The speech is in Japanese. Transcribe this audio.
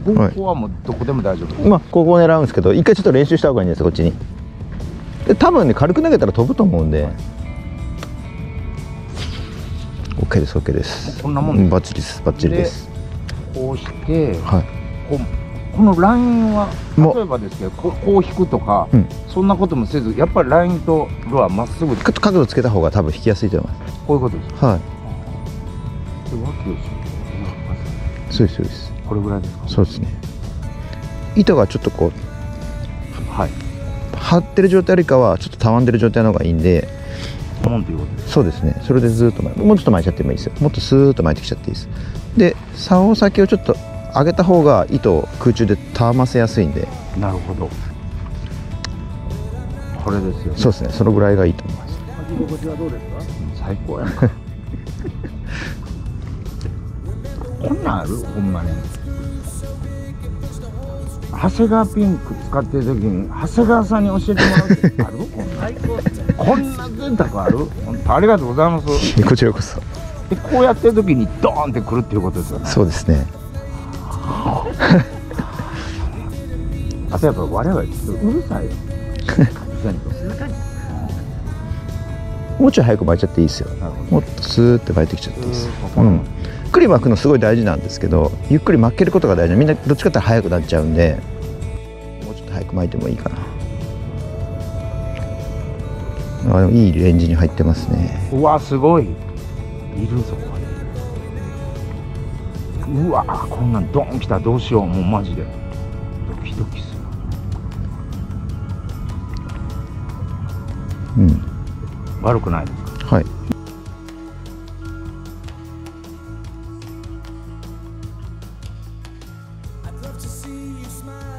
ここはもうどこでも大丈夫。 まあここを狙うんですけど、一回ちょっと練習した方がいいんですよ、こっちに。で多分ね、軽く投げたら飛ぶと思うんで。OK です、OK です。 こんなもんです。 バッチリです、バッチリです。 こうして、 はい。 このラインは例えばですけど、こう引くとか、そんなこともせず、やっぱりラインとルアーまっすぐ角度つけた方が多分引きやすいと思います。 こういうことですか。 はい。 脇をそうです、そうです。 これぐらいですか。 そうですね。糸がちょっとこう、 はい、 張ってる状態よりかはちょっとたわんでる状態の方がいいんで。 もんということです。 そうですね。それでずっともうちょっと巻いちゃってもいいですよ。もっとスーッと巻いてきちゃっていいです。で竿先をちょっと上げた方が糸を空中でたわませやすいんで。 なるほど。これですよ、ね。 そうですね。そのぐらいがいいと思います。 履き心地はどうですか。最高やんか。こんなんある、ほんまに。長谷川ピンク使ってる時に長谷川さんに教えてもらうってある？こんな贅沢ある？本当ありがとうございます。 こちらこそ。 でこうやってる時にドーンってくるっていうことですよね。 そうですね。 あとやっぱ我々ちょっとうるさいよ。 もうちょい早く巻いちゃっていいですよ。もっとスーッて巻いてきちゃっていいです。ゆっくり巻くのすごい大事なんですけど、ゆっくり巻けることが大事。みんなどっちかって早くなっちゃうんで、もうちょっと早く巻いてもいいかな。でもいいレンジに入ってますね。 うわすごい。いるぞこれ。うわこんなんドンきたらどうしよう。もうマジでドキドキする。悪くないですか。 はい。 I'd love to see you smile.